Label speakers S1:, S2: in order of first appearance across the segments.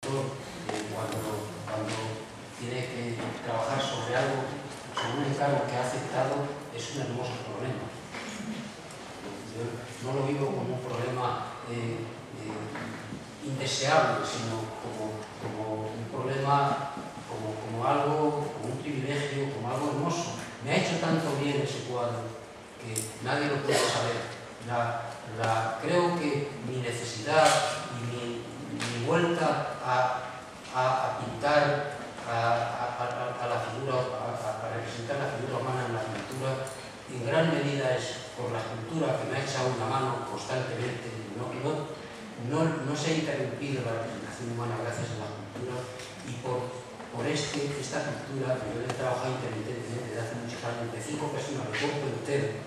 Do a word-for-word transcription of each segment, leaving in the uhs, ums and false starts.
S1: escritor, eh, cuando, cuando tiene que trabajar sobre algo, sobre un encargo que ha aceptado, es un hermoso problema. Yo no lo vivo como un problema eh, eh, indeseable, sino como, como un problema, como, como algo, como un privilegio, como algo hermoso. Me ha hecho tanto bien ese cuadro que nadie lo puede saber. La, la, creo que mi necesidad y mi, mi vuelta a, a, a pintar a, a, a, a la figura, a, a representar la figura humana en la pintura, en gran medida es por la escultura que me ha echado una mano constantemente. No, no, no, no se ha interrumpido la representación humana gracias a la cultura, y por, por este, esta cultura, que yo he trabajado intermitentemente desde hace muchos años, de cinco personas de cuerpo entero,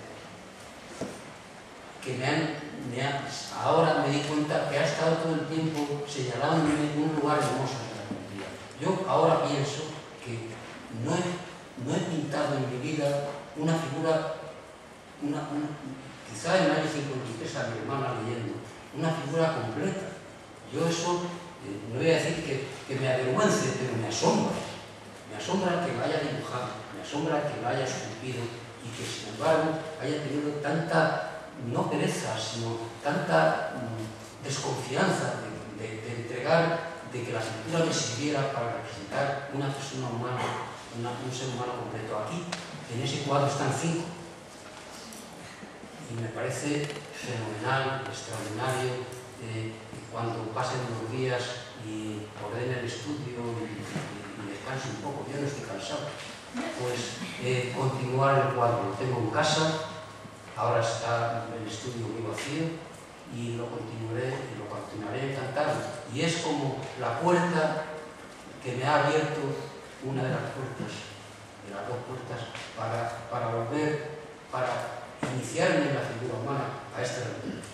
S1: que me han, me han, ahora me di cuenta que ha estado todo el tiempo señalándome un lugar hermoso de la pintura. Yo ahora pienso que no he, no he pintado en mi vida una figura, una, una, quizá en el año cincuenta y tres a mi hermana leyendo, una figura completa. Yo eso, eh, no voy a decir que, que me avergüence, pero me asombra. Me asombra que la haya dibujado, me asombra que la haya esculpido y que sin embargo haya tenido tanta, no pereza, sino tanta mm, desconfianza de, de, de entregar, de que la pintura me sirviera para representar una persona humana, una, un ser humano completo. Aquí, en ese cuadro están cinco. Y me parece fenomenal, extraordinario, eh, cuando pasen unos días y ordene el estudio y, y, y descanse un poco. Yo no estoy cansado. Pues eh, continuar el cuadro. Lo tengo en casa. Ahora está el estudio muy vacío y lo continuaré, y lo continuaré encantado. Y es como la puerta que me ha abierto, una de las puertas, de las dos puertas, para, para volver, para iniciarme en la figura humana a esta altura.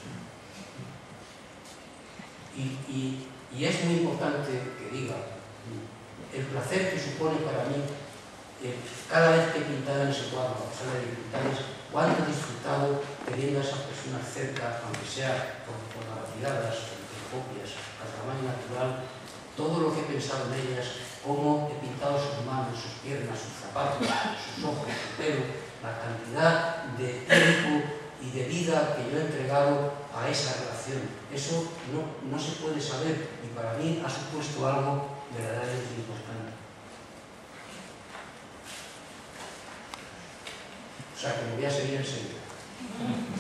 S1: Y, y, y es muy importante que diga el placer que supone para mí eh, cada vez que he pintado en ese cuadro, a pesar de dificultades, cuánto he disfrutado teniendo a esas personas cerca, aunque sea por, por las retiradas, por copias, al tamaño natural, todo lo que he pensado en ellas, cómo he pintado sus manos, sus piernas, sus zapatos, sus ojos, su pelo, la cantidad de tiempo y de vida que yo he entregado a esa relación. Eso no, no se puede saber y para mí ha supuesto algo verdaderamente importante. O sea que me voy a seguir en serio.